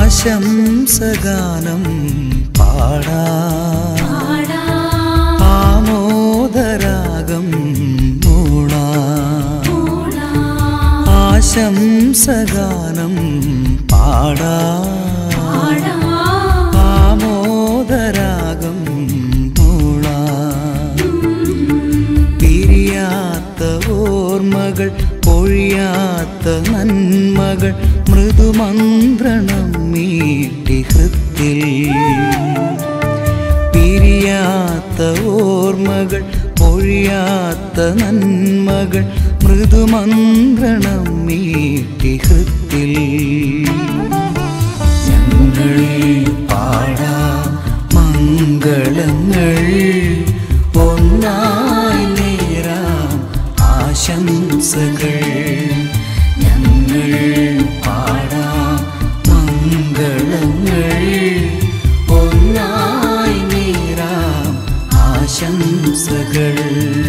ആശംസഗാനം പാടാം, ആമോദരാഗം മൂളാം. ആശംസഗാനം പാടാം, ആമോദരാഗം മൂളാം. പിരിയാത്ത ഓർമ്മകൾ, പൊഴിയാത്ത നന്മകൾ, മൃദുമന്ത്രണം മീട്ടി ഹൃത്തിൽ. പിരിയാത്ത ഓർമ്മകൾ, പൊഴിയാത്ത നന്മകൾ, മൃദുമന്ത്രണം മീട്ടി ഹൃത്തിൽ. ഞങ്ങൾ പാടാം മംഗളങ്ങൾ, ഒന്നായി നേരാം ആശംസകൾ. ഞങ്ങൾ പാടാം മംഗളങ്ങൾ, ഒന്നായി നേരാം ആശംസകൾ.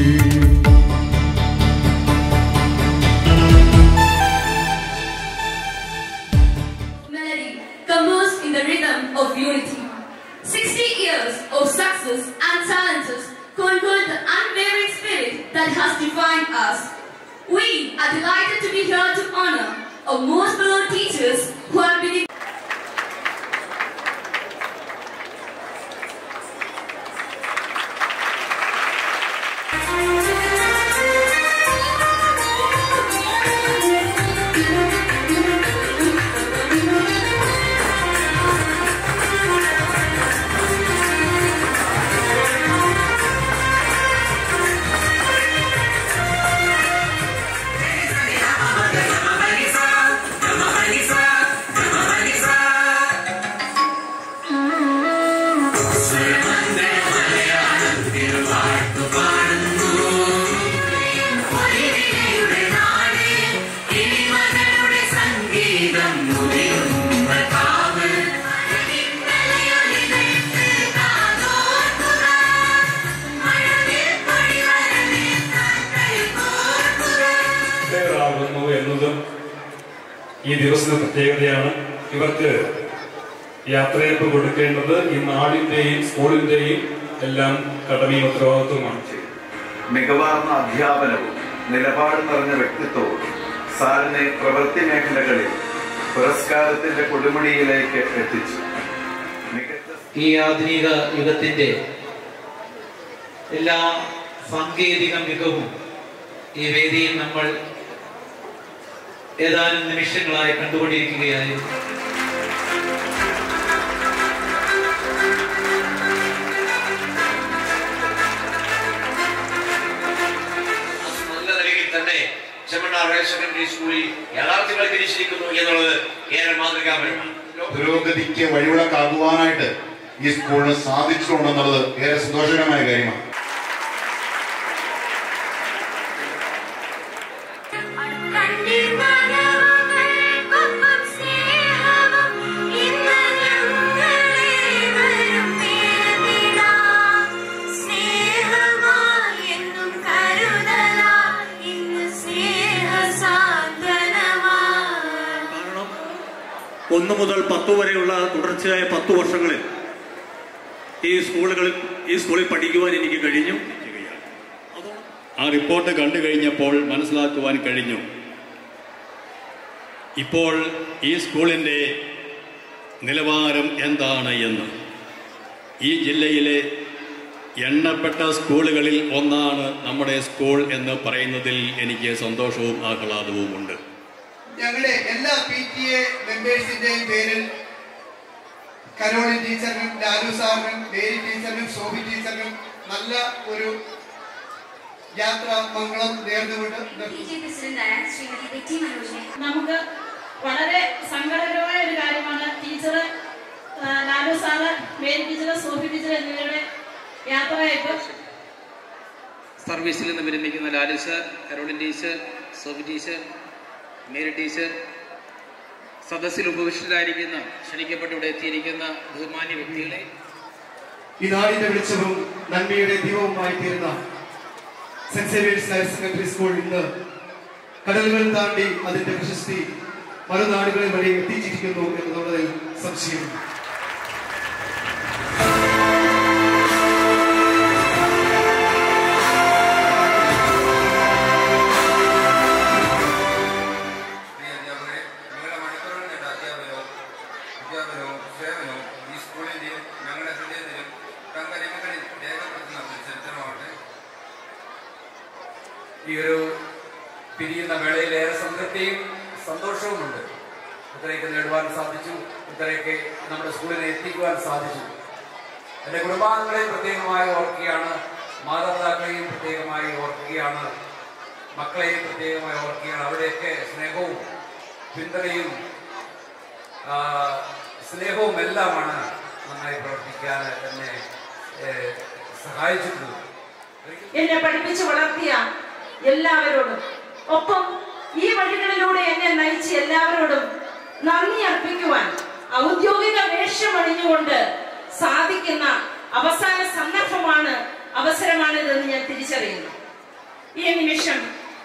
Melody composed in the rhythm of unity. 60 years of success and challenges conquered the unwavering spirit that has defined us. We are delighted to be here to honor our most beloved teachers who have been ഈ ദിവസത്തിന്റെ പ്രത്യേകതയാണ്. ഇവർക്ക് യാത്രയപ്പ് കൊടുക്കേണ്ടത് ഈ നാടിന്റെയും സ്കൂളിന്റെയും എല്ലാം കടമയും ഉത്തരവാദിത്വമാണ്. മികവാർന്ന അധ്യാപനവും നിലപാട് നിറഞ്ഞ വ്യക്തിത്വവും സാറിനെ പ്രവൃത്തി മേഖലകളിൽ പുരസ്കാരത്തിന്റെ കൊടുമുടിയിലേക്ക് എത്തിച്ചു. ഈ ആധുനിക യുഗത്തിന്റെ എല്ലാ സാങ്കേതിക മികവും ഈ വേദിയിൽ നമ്മൾ ഏതാനും നിമിഷങ്ങളായി കണ്ടുകൊണ്ടിരിക്കുകയായിരുന്നു. നല്ല നിലയിൽ തന്നെ ചെമ്മണ്ണാർ ഹയർ സെക്കൻഡറി സ്കൂളിൽ യാഥാർത്ഥ്യവൽക്കരിച്ചിരിക്കുന്നു എന്നുള്ളത് ഏറെ മാതൃകാപരമാണ്. പുരോഗതിക്ക് വഴിവിളക്കാകുവാനായിട്ട് ഈ സ്കൂളിന് സാധിച്ചിട്ടുണ്ടെന്നുള്ളത് ഏറെ സന്തോഷകരമായ കാര്യമാണ്. ഒന്ന് മുതൽ 10 വരെയുള്ള തുടർച്ചയായ 10 വർഷങ്ങളിൽ ഈ സ്കൂളിൽ പഠിക്കുവാൻ എനിക്ക് കഴിഞ്ഞു. ആ റിപ്പോർട്ട് കണ്ടു കഴിഞ്ഞപ്പോൾ മനസ്സിലാക്കുവാൻ കഴിഞ്ഞു, ഇപ്പോൾ ഈ സ്കൂളിൻ്റെ നിലവാരം എന്താണ് എന്ന്. ഈ ജില്ലയിലെ എണ്ണപ്പെട്ട സ്കൂളുകളിൽ ഒന്നാണ് നമ്മുടെ സ്കൂൾ എന്ന് പറയുന്നതിൽ എനിക്ക് സന്തോഷവും ആഹ്ലാദവുമുണ്ട്. ഞങ്ങളുടെ എല്ലാ PTA മെമ്പേഴ്സിന്റെയും പേരിൽ കരോളിൻ ടീച്ചറിനും ലാലു സാറിനും മേരി ടീച്ചറിനും സോഫി ടീച്ചറിനും നല്ല ഒരു യാത്ര മംഗളം നേർന്നുകൊണ്ട് നമുക്ക് വളരെ സങ്കടകരമായ ഒരു കാര്യമാണ് teacher Lalu sir, Mary teacher, Sophie teacher എന്നിവരുടെ യാത്രയയപ്പ്. സർവീസിൽ നിന്ന് വിരമിക്കുന്ന Lalu sir, Caroline teacher, Sophie teacher, Mary teacher, സദസ്സിൽ ഉപവിഷ്ടരായിരിക്കുന്ന ക്ഷണിക്കപ്പെട്ട് ഇവിടെ എത്തിയിരിക്കുന്ന ബഹുമാന്യ വ്യക്തികളെ, ഈ നാടിന്റെ വെളിച്ചവും നന്മയുടെ ദീപവുമായി തീരുന്ന Saint Xavier's higher secondary school ഇന്ന് കടലുകൾ താണ്ടി അതിന്റെ പ്രശസ്തി മറുനാടുകളിൽ വരെ എത്തിച്ചിരിക്കുന്നു എന്നുള്ളതിൽ സംശയമില്ല. ഈ ഒരു പിരിയുന്ന വേളയിൽ ഏറെ സംതൃപ്തിയും സന്തോഷവുമുണ്ട്. ഇത്രയൊക്കെ നേടുവാൻ സാധിച്ചു, ഇത്രയൊക്കെ നമ്മുടെ സ്കൂളിനെ എത്തിക്കുവാൻ സാധിച്ചു. എൻ്റെ കുടുംബാംഗങ്ങളെയും പ്രത്യേകമായി ഓർക്കുകയാണ്, മാതാപിതാക്കളെയും പ്രത്യേകമായി ഓർക്കുകയാണ്, മക്കളെയും പ്രത്യേകമായി ഓർക്കുകയാണ്. അവിടെയൊക്കെ സ്നേഹവും പിന്തുണയും സ്നേഹവും എല്ലാമാണ് നന്നായി പ്രവർത്തിക്കാൻ എന്നെ സഹായിച്ചിട്ടുള്ളത്. എന്നെ പഠിപ്പിച്ച് വളർത്തിയ എല്ലാവരോടും, ഒപ്പം ഈ വഴികളിലൂടെ എന്നെ നയിച്ച എല്ലാവരോടും നന്ദി അർപ്പിക്കുവാൻ ഔദ്യോഗിക വേഷമണിഞ്ഞുകൊണ്ട് സാധിക്കുന്ന അവസാന സന്ദർഭമാണ്, അവസരമാണിതെന്ന് ഞാൻ തിരിച്ചറിയുന്നു. ഈ നിമിഷം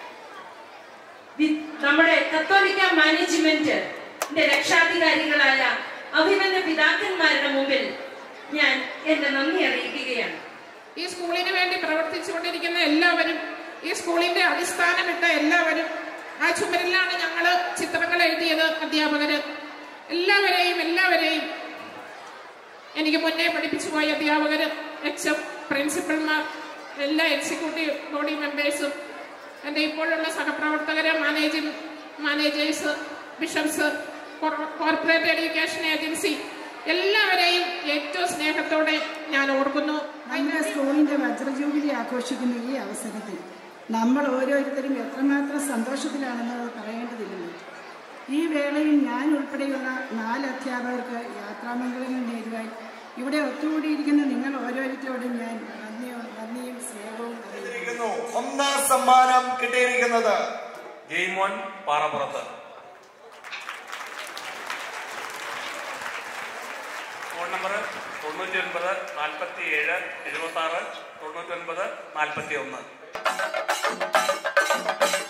നമ്മുടെ കത്തോലിക്ക മാനേജ്മെന്റിന്റെ രക്ഷാധികാരികളായ അഭിമന്യ പിതാക്കന്മാരുടെ മുമ്പിൽ ഞാൻ എന്റെ നന്ദി അറിയിക്കുകയാണ്. ഈ സ്കൂളിന് വേണ്ടി പ്രവർത്തിച്ചുകൊണ്ടിരിക്കുന്ന എല്ലാവരും, ഈ സ്കൂളിന്റെ അടിസ്ഥാനമിട്ട എല്ലാവരും, ആ ചുമരിലാണ് ഞങ്ങൾ ചിത്രങ്ങൾ എഴുതിയത്. അധ്യാപകര് എല്ലാവരെയും എനിക്ക് മുന്നേ പഠിപ്പിച്ചു പോയ അധ്യാപകര്, HM, പ്രിൻസിപ്പൽമാർ, എല്ലാ എക്സിക്യൂട്ടീവ് ബോഡി മെമ്പേഴ്സും, എൻ്റെ ഇപ്പോഴുള്ള സഹപ്രവർത്തകര്, managers, bishops, corporate education agency, എല്ലാവരെയും ഏറ്റവും സ്നേഹത്തോടെ ഞാൻ ഓർക്കുന്നു. നമ്മുടെ സ്കൂളിൻ്റെ വജ്രജൂബിലി ആഘോഷിക്കുന്ന ഈ അവസരത്തിൽ നമ്മൾ ഓരോരുത്തരും എത്രമാത്രം സന്തോഷത്തിലാണെന്ന് പറയേണ്ടതില്ലല്ലോ. ഈ വേളയിൽ ഞാൻ ഉൾപ്പെടെയുള്ള 4 അധ്യാപകർക്ക് യാത്രാമംഗളങ്ങൾ നേരുവാൻ ഇവിടെ ഒത്തുകൂടിയിരിക്കുന്ന നിങ്ങൾ ഓരോരുത്തരോടും ഞാൻ നന്ദിയും സ്നേഹവും അറിയിക്കുന്നു. ഒന്നാം സമ്മാനം കിട്ടിയിരിക്കുന്നത് ജെയ്മോൻ പാറപ്പുറത്ത്. Phone number 99 47 76 99 41.